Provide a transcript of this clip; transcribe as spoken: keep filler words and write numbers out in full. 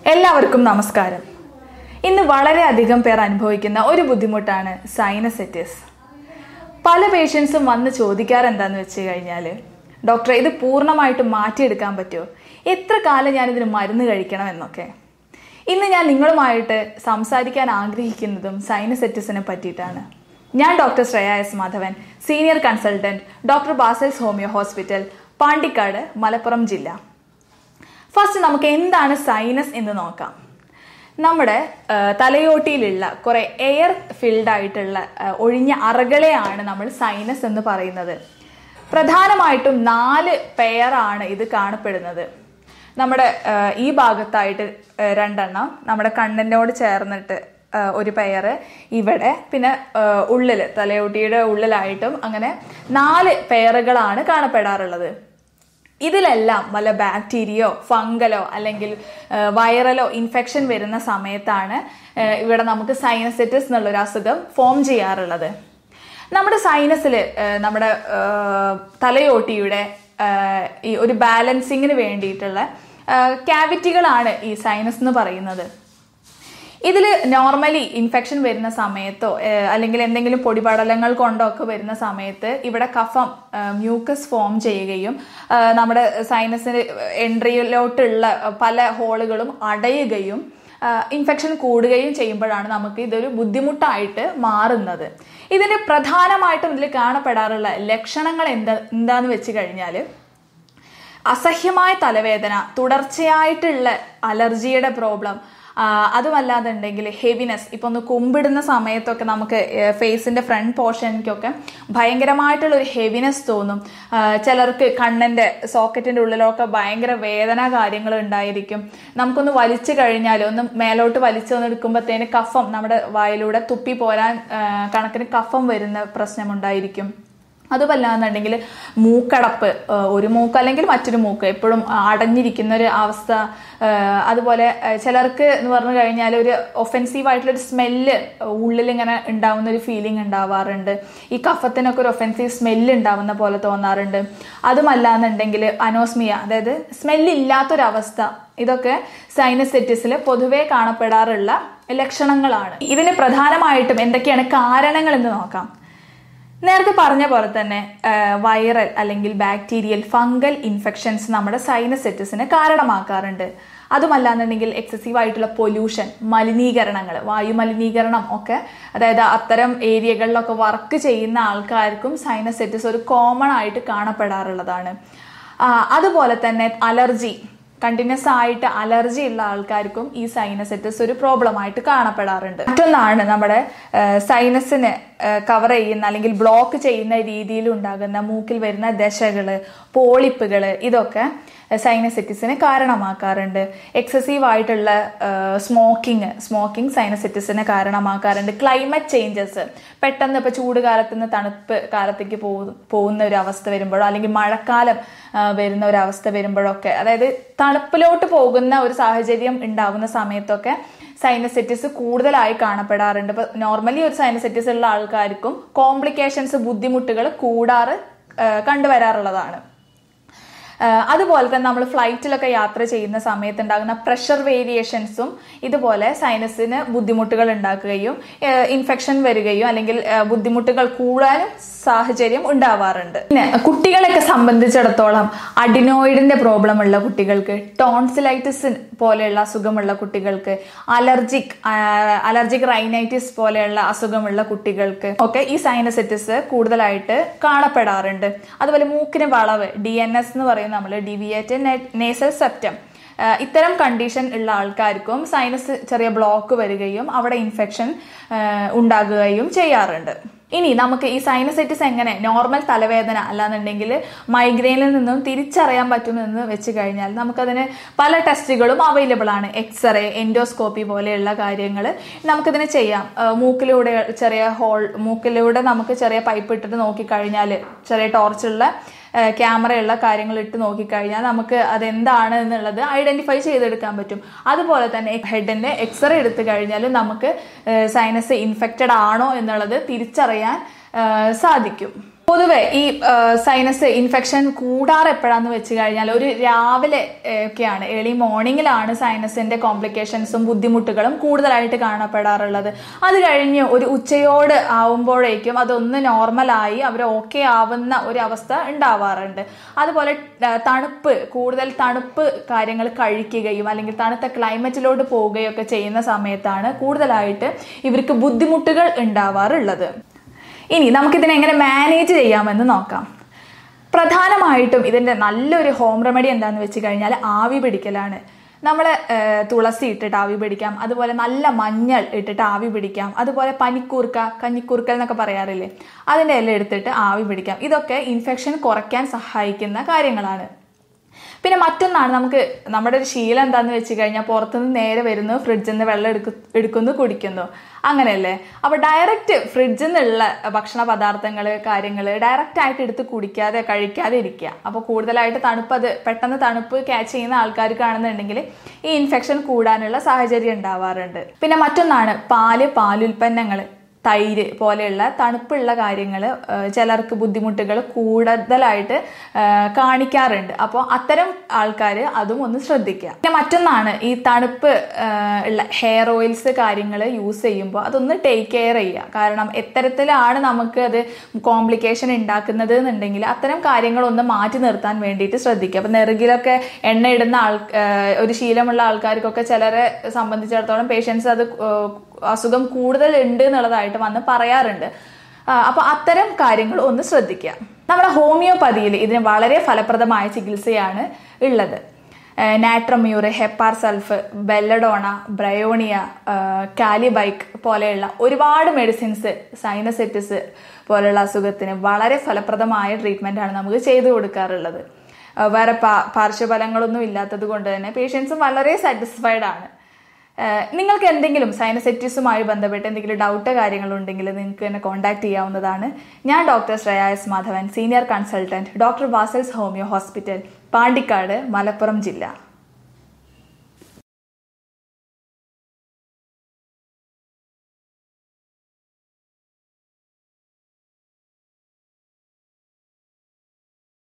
എല്ലാവർക്കും നമസ്കാരം. ഇന്ന് വളരെയധികം പേർ അനുഭവിക്കുന്ന ഒരു ബുദ്ധിമുട്ടാണ് സൈനസൈറ്റിസ്. പല പേഷ്യൻസും വന്ന് ചോദിക്കാറെന്താന്ന് വെച്ച് കഴിഞ്ഞാൽ, ഡോക്ടറെ ഇത് പൂർണ്ണമായിട്ട് മാറ്റിയെടുക്കാൻ പറ്റുമോ, എത്ര കാലം ഞാനിതിന് മരുന്ന് കഴിക്കണം എന്നൊക്കെ. ഇന്ന് ഞാൻ നിങ്ങളുമായിട്ട് സംസാരിക്കാൻ ആഗ്രഹിക്കുന്നതും സൈനസൈറ്റിസിനെ പറ്റിയിട്ടാണ്. ഞാൻ doctor Shreya S Madhavan, senior consultant, doctor Basil's homeo hospital, Pandikkad, Malappuram ജില്ല. ഫസ്റ്റ് നമുക്ക് എന്താണ് സൈനസ് എന്ന് നോക്കാം. നമ്മുടെ തലയോട്ടിയിലുള്ള കുറെ എയർ ഫിൽഡ് ആയിട്ടുള്ള ഒഴിഞ്ഞ അറകളെയാണ് നമ്മൾ സൈനസ് എന്ന് പറയുന്നത്. പ്രധാനമായിട്ടും നാല് പെയറാണ് ഇത് കാണപ്പെടുന്നത്. നമ്മുടെ ഈ ഭാഗത്തായിട്ട് രണ്ടെണ്ണം, നമ്മുടെ കണ്ണിനോട് ചേർന്നിട്ട് ഒരു പെയർ ഇവിടെ, പിന്നെ ഉള്ളിൽ തലയോട്ടിയുടെ ഉള്ളിലായിട്ടും അങ്ങനെ നാല് പെയറുകളാണ് കാണപ്പെടാറുള്ളത്. ഇതിലെല്ലാം വല്ല ബാക്ടീരിയയോ ഫംഗലോ അല്ലെങ്കിൽ വൈറലോ ഇൻഫെക്ഷൻ വരുന്ന സമയത്താണ് ഇവിടെ നമുക്ക് സൈനസൈറ്റിസ് എന്നുള്ളൊരു അസുഖം ഫോം ചെയ്യാറുള്ളത്. നമ്മുടെ സൈനസിൽ നമ്മുടെ തലയോട്ടിയുടെ ഈ ഒരു ബാലൻസിങ്ങിന് വേണ്ടിയിട്ടുള്ള ക്യാവിറ്റികളാണ് ഈ സൈനസ് എന്ന് പറയുന്നത്. ഇതിൽ നോർമലി ഇൻഫെക്ഷൻ വരുന്ന സമയത്തോ അല്ലെങ്കിൽ എന്തെങ്കിലും പൊടിപടലങ്ങൾ കൊണ്ടോ ഒക്കെ വരുന്ന സമയത്ത് ഇവിടെ കഫം മ്യൂക്കസ് ഫോം ചെയ്യുകയും നമ്മുടെ സൈനസിന് എൻട്രിയിലോട്ടുള്ള പല ഹോളുകളും അടയുകയും ഇൻഫെക്ഷൻ കൂടുകയും ചെയ്യുമ്പോഴാണ് നമുക്ക് ഇതൊരു ബുദ്ധിമുട്ടായിട്ട് മാറുന്നത്. ഇതിന് പ്രധാനമായിട്ടും ഇതിൽ കാണപ്പെടാറുള്ള ലക്ഷണങ്ങൾ എന്താ എന്താന്ന് വെച്ച് കഴിഞ്ഞാൽ, അസഹ്യമായ തലവേദന, തുടർച്ചയായിട്ടുള്ള അലർജിയുടെ പ്രോബ്ലം, അതുമല്ലാതുണ്ടെങ്കിൽ ഹെവിനെസ്. ഇപ്പൊ ഒന്ന് കുമ്പിടുന്ന സമയത്തൊക്കെ നമുക്ക് ഫേസിന്റെ ഫ്രണ്ട് പോർഷനിക്കൊക്കെ ഭയങ്കരമായിട്ടുള്ള ഒരു ഹെവിനെസ് തോന്നും. ചിലർക്ക് കണ്ണിന്റെ സോക്കറ്റിന്റെ ഉള്ളിലൊക്കെ ഭയങ്കര വേദന കാര്യങ്ങൾ ഉണ്ടായിരിക്കും. നമുക്കൊന്ന് വലിച്ചു കഴിഞ്ഞാൽ, ഒന്ന് മേലോട്ട് വലിച്ചു വന്ന് എടുക്കുമ്പോഴത്തേന് കഫം നമ്മുടെ വായിലൂടെ തുപ്പി പോരാൻ കണക്കിന് കഫം വരുന്ന പ്രശ്നമുണ്ടായിരിക്കും. അതുമല്ലാന്നുണ്ടെങ്കിൽ മൂക്കടപ്പ്, ഒരു മൂക്ക് അല്ലെങ്കിൽ മറ്റൊരു മൂക്ക് എപ്പോഴും അടഞ്ഞിരിക്കുന്ന ഒരു അവസ്ഥ. അതുപോലെ ചിലർക്ക് എന്ന് പറഞ്ഞു കഴിഞ്ഞാൽ ഒരു ഒഫെൻസീവ് ആയിട്ടുള്ള ഒരു സ്മെല്ല് ഉള്ളിൽ ഇങ്ങനെ ഉണ്ടാവുന്ന ഒരു ഫീലിംഗ് ഉണ്ടാവാറുണ്ട്. ഈ കഫത്തിനൊക്കെ ഒരു ഒഫെൻസീവ് സ്മെല്ല് ഉണ്ടാവുന്ന പോലെ തോന്നാറുണ്ട്. അതുമല്ലാന്നുണ്ടെങ്കിൽ അനോസ്മിയ, അതായത് സ്മെല്ല് ഇല്ലാത്തൊരവസ്ഥ. ഇതൊക്കെ സൈനസൈറ്റിസിൽ പൊതുവെ കാണപ്പെടാറുള്ള ലക്ഷണങ്ങളാണ്. ഇതിന് പ്രധാനമായിട്ടും എന്തൊക്കെയാണ് കാരണങ്ങൾ എന്ന് നോക്കാം. നേരത്തെ പറഞ്ഞ പോലെ തന്നെ വൈറൽ അല്ലെങ്കിൽ ബാക്ടീരിയൽ ഫംഗൽ ഇൻഫെക്ഷൻസ് നമ്മുടെ സൈനസൈറ്റിസിന് കാരണമാക്കാറുണ്ട്. അതുമല്ലാന്നുണ്ടെങ്കിൽ എക്സസീവ് ആയിട്ടുള്ള പൊല്യൂഷൻ, മലിനീകരണങ്ങൾ, വായു മലിനീകരണം ഒക്കെ, അതായത് അത്തരം ഏരിയകളിലൊക്കെ വർക്ക് ചെയ്യുന്ന ആൾക്കാർക്കും സൈനസൈറ്റിസ് ഒരു കോമൺ ആയിട്ട് കാണപ്പെടാറുള്ളതാണ്. അതുപോലെ തന്നെ അലർജി, കണ്ടിന്യൂസ് ആയിട്ട് അലർജി ഉള്ള ആൾക്കാർക്കും ഈ സൈനസൈറ്റിസ് ഒരു പ്രോബ്ലം ആയിട്ട് കാണപ്പെടാറുണ്ട്. മറ്റൊന്നാണ് നമ്മുടെ സൈനസിനെ കവർ ചെയ്യുന്ന അല്ലെങ്കിൽ ബ്ലോക്ക് ചെയ്യുന്ന രീതിയിൽ ഉണ്ടാകുന്ന മൂക്കിൽ വരുന്ന ദശകള്, പോളിപ്പുകള്, ഇതൊക്കെ സൈനസൈറ്റിസിന് കാരണമാക്കാറുണ്ട്. എക്സസീവ് ആയിട്ടുള്ള സ്മോക്കിംഗ് സ്മോക്കിംഗ് സൈനസൈറ്റിസിന് കാരണമാക്കാറുണ്ട്. ക്ലൈമറ്റ് ചേഞ്ചസ്, പെട്ടെന്ന് ഇപ്പൊ ചൂട് കാലത്ത് നിന്ന് തണുപ്പ് കാലത്തേക്ക് പോകുന്ന ഒരു അവസ്ഥ വരുമ്പോഴോ അല്ലെങ്കിൽ മഴക്കാലം വരുന്ന ഒരു അവസ്ഥ വരുമ്പോഴൊക്കെ, അതായത് തണുപ്പിലോട്ട് പോകുന്ന ഒരു സാഹചര്യം ഉണ്ടാവുന്ന സമയത്തൊക്കെ സൈനസൈറ്റിസ് കൂടുതലായി കാണപ്പെടാറുണ്ട്. ഇപ്പൊ നോർമലി ഒരു സൈനസൈറ്റിസ് ഉള്ള ആൾക്കാർക്കും കോംപ്ലിക്കേഷൻസ്, ബുദ്ധിമുട്ടുകൾ കൂടാറ് കണ്ടുവരാറുള്ളതാണ്. അതുപോലെ തന്നെ നമ്മൾ ഫ്ലൈറ്റിലൊക്കെ യാത്ര ചെയ്യുന്ന സമയത്ത് ഉണ്ടാകുന്ന പ്രഷർ വേരിയേഷൻസും ഇതുപോലെ സൈനസിന് ബുദ്ധിമുട്ടുകൾ ഉണ്ടാക്കുകയും ഇൻഫെക്ഷൻ വരികയും അല്ലെങ്കിൽ ബുദ്ധിമുട്ടുകൾ കൂടാനും സാഹചര്യം ഉണ്ടാവാറുണ്ട്. പിന്നെ കുട്ടികളെയൊക്കെ സംബന്ധിച്ചിടത്തോളം അഡിനോയിഡിന്റെ പ്രോബ്ലം ഉള്ള കുട്ടികൾക്ക്, ടോൺസിലൈറ്റിസ് പോലെയുള്ള അസുഖമുള്ള കുട്ടികൾക്ക്, അലർജിക് അലർജിക് റൈനൈറ്റിസ് പോലെയുള്ള അസുഖമുള്ള കുട്ടികൾക്ക് ഒക്കെ ഈ സൈനസൈറ്റിസ് കൂടുതലായിട്ട് കാണപ്പെടാറുണ്ട്. അതുപോലെ മൂക്കിന് വളവ്, ഡി എൻ എസ് എന്ന് പറയുന്നത് നമ്മൾ ഡീവിയേറ്റഡ് നേസൽ സെപ്റ്റം, ഇത്തരം കണ്ടീഷൻ ഉള്ള ആൾക്കാർക്കും സൈനസ് ചെറിയ ബ്ലോക്ക് വരികയും അവിടെ ഇൻഫെക്ഷൻ ഉണ്ടാകുകയും ചെയ്യാറുണ്ട്. ഇനി നമുക്ക് ഈ സൈനസൈറ്റിസ് എങ്ങനെ നോർമൽ തലവേദന അല്ലാന്നുണ്ടെങ്കിൽ മൈഗ്രെയിനിൽ നിന്നും തിരിച്ചറിയാൻ പറ്റുമെന്ന് വെച്ച് കഴിഞ്ഞാൽ നമുക്കതിന് പല ടെസ്റ്റുകളും അവൈലബിൾ ആണ്. എക്സ്റേ, എൻഡോസ്കോപ്പി പോലെയുള്ള കാര്യങ്ങൾ നമുക്കിതിന് ചെയ്യാം. മൂക്കിലൂടെ ചെറിയ ഹോൾ, മൂക്കിലൂടെ നമുക്ക് ചെറിയ പൈപ്പ് ഇട്ടിട്ട് നോക്കിക്കഴിഞ്ഞാൽ, ചെറിയ ടോർച്ചുള്ള ക്യാമറയുള്ള കാര്യങ്ങൾ ഇട്ട് നോക്കിക്കഴിഞ്ഞാൽ നമുക്ക് അതെന്താണ് എന്നുള്ളത് ഐഡന്റിഫൈ ചെയ്തെടുക്കാൻ പറ്റും. അതുപോലെ തന്നെ ഹെഡിന്റെ എക്സ്റേ എടുത്തു കഴിഞ്ഞാൽ നമുക്ക് സൈനസ് ഇൻഫെക്റ്റഡ് ആണോ എന്നുള്ളത് തിരിച്ചറിയാൻ സാധിക്കും. പൊതുവെ ഈ സൈനസ് ഇൻഫെക്ഷൻ കൂടാറ് എപ്പോഴാന്ന് വെച്ച് കഴിഞ്ഞാൽ ഒരു രാവിലെ ഒക്കെയാണ്, ഏർലി മോർണിംഗിലാണ് സൈനസിന്റെ കോംപ്ലിക്കേഷൻസും ബുദ്ധിമുട്ടുകളും കൂടുതലായിട്ട് കാണപ്പെടാറുള്ളത്. അത് കഴിഞ്ഞ് ഒരു ഉച്ചയോട് ആവുമ്പോഴേക്കും അതൊന്ന് നോർമലായി അവർ ഓക്കെ ആവുന്ന ഒരു അവസ്ഥ ഉണ്ടാവാറുണ്ട്. അതുപോലെ തണുപ്പ്, കൂടുതൽ തണുപ്പ് കാര്യങ്ങൾ കഴിക്കുകയും അല്ലെങ്കിൽ തണുത്ത ക്ലൈമറ്റിലോട്ട് പോവുകയും ഒക്കെ ചെയ്യുന്ന സമയത്താണ് കൂടുതലായിട്ട് ഇവർക്ക് ബുദ്ധിമുട്ടുകൾ ഉണ്ടാവാറുള്ളത്. ഇനി നമുക്കിതിനെ എങ്ങനെ മാനേജ് ചെയ്യാമെന്ന് നോക്കാം. പ്രധാനമായിട്ടും ഇതിൻ്റെ നല്ലൊരു ഹോം റെമഡി എന്താണെന്ന് വെച്ച് കഴിഞ്ഞാൽ ആവി പിടിക്കലാണ്. നമ്മൾ തുളസി ഇട്ടിട്ട് ആവി പിടിക്കാം, അതുപോലെ നല്ല മഞ്ഞൾ ഇട്ടിട്ട് ആവി പിടിക്കാം, അതുപോലെ പനിക്കൂർക്ക, കഞ്ഞിക്കൂർക്കൽ എന്നൊക്കെ പറയാറില്ലേ, അതിൻ്റെ എല്ലാം എടുത്തിട്ട് ആവി പിടിക്കാം. ഇതൊക്കെ ഇൻഫെക്ഷൻ കുറയ്ക്കാൻ സഹായിക്കുന്ന കാര്യങ്ങളാണ്. പിന്നെ മറ്റൊന്നാണ്, നമുക്ക് നമ്മുടെ ഒരു ശീലം എന്താണെന്ന് വെച്ച് കഴിഞ്ഞാൽ പുറത്തുനിന്ന് നേരെ വരുന്നു, ഫ്രിഡ്ജിൽ നിന്ന് വെള്ളം എടുക്കു എടുക്കുന്നു കുടിക്കുന്നു അങ്ങനെയല്ലേ. അപ്പോൾ ഡയറക്റ്റ് ഫ്രിഡ്ജിൽ നിന്നുള്ള ഭക്ഷണ പദാർത്ഥങ്ങൾ കാര്യങ്ങൾ ഡയറക്റ്റ് ആയിട്ട് എടുത്ത് കുടിക്കാതെ കഴിക്കാതെ ഇരിക്കുക. അപ്പോൾ കൂടുതലായിട്ട് തണുപ്പ്, അത് പെട്ടെന്ന് തണുപ്പ് ക്യാച്ച് ചെയ്യുന്ന ആൾക്കാർക്കാണെന്നുണ്ടെങ്കിൽ ഈ ഇൻഫെക്ഷൻ കൂടാനുള്ള സാഹചര്യം ഉണ്ടാവാറുണ്ട്. പിന്നെ മറ്റൊന്നാണ് പാല്, പാലുൽപ്പന്നങ്ങൾ, തൈര് പോലെയുള്ള തണുപ്പുള്ള കാര്യങ്ങൾ ചിലർക്ക് ബുദ്ധിമുട്ടുകൾ കൂടുതലായിട്ട് കാണിക്കാറുണ്ട്. അപ്പോൾ അത്തരം ആൾക്കാർ അതും ഒന്ന് ശ്രദ്ധിക്കുക. പിന്നെ മറ്റൊന്നാണ് ഈ തണുപ്പ് ഉള്ള ഹെയർ ഓയിൽസ് കാര്യങ്ങൾ യൂസ് ചെയ്യുമ്പോൾ അതൊന്ന് ടേക്ക് കെയർ ചെയ്യുക. കാരണം എത്തരത്തിലാണ് നമുക്ക് അത് കോംപ്ലിക്കേഷൻ ഉണ്ടാക്കുന്നത് എന്നുണ്ടെങ്കിൽ അത്തരം കാര്യങ്ങളൊന്ന് മാറ്റി നിർത്താൻ വേണ്ടിയിട്ട് ശ്രദ്ധിക്കുക. അപ്പം നെറുകിലൊക്കെ എണ്ണ ഇടുന്ന ആൾ ഒരു ശീലമുള്ള ആൾക്കാർക്കൊക്കെ ചിലരെ സംബന്ധിച്ചിടത്തോളം പേഷ്യൻസ് അത് അസുഖം കൂടുതൽ ഉണ്ട് എന്നുള്ളതായിട്ട് വന്ന് പറയാറുണ്ട്. അപ്പൊ അത്തരം കാര്യങ്ങൾ ഒന്ന് ശ്രദ്ധിക്കുക. നമ്മുടെ ഹോമിയോപ്പതിയിൽ ഇതിന് വളരെ ഫലപ്രദമായ ചികിത്സയാണ് ഉള്ളത്. Natrum mur, hepar sulph, belladonna, bryonia, kali bic പോലെയുള്ള ഒരുപാട് മെഡിസിൻസ് സൈനസൈറ്റിസ് പോലെയുള്ള അസുഖത്തിന് വളരെ ഫലപ്രദമായ ട്രീറ്റ്മെന്റ് ആണ് നമുക്ക് ചെയ്തു കൊടുക്കാറുള്ളത്. വേറെ പാർശ്വഫലങ്ങളൊന്നും ഇല്ലാത്തത് കൊണ്ട് തന്നെ പേഷ്യൻസും വളരെ സാറ്റിസ്ഫൈഡ് ആണ്. നിങ്ങൾക്ക് എന്തെങ്കിലും സൈനസൈറ്റിസുമായി ബന്ധപ്പെട്ട് എന്തെങ്കിലും ഡൗട്ട് കാര്യങ്ങളുണ്ടെങ്കിൽ നിങ്ങൾക്ക് എന്നെ കോൺടാക്ട് ചെയ്യാവുന്നതാണ്. ഞാൻ doctor Shreya S Madhavan, senior consultant, doctor Basil's homeo hospital, Pandikkad, Malappuram ജില്ല.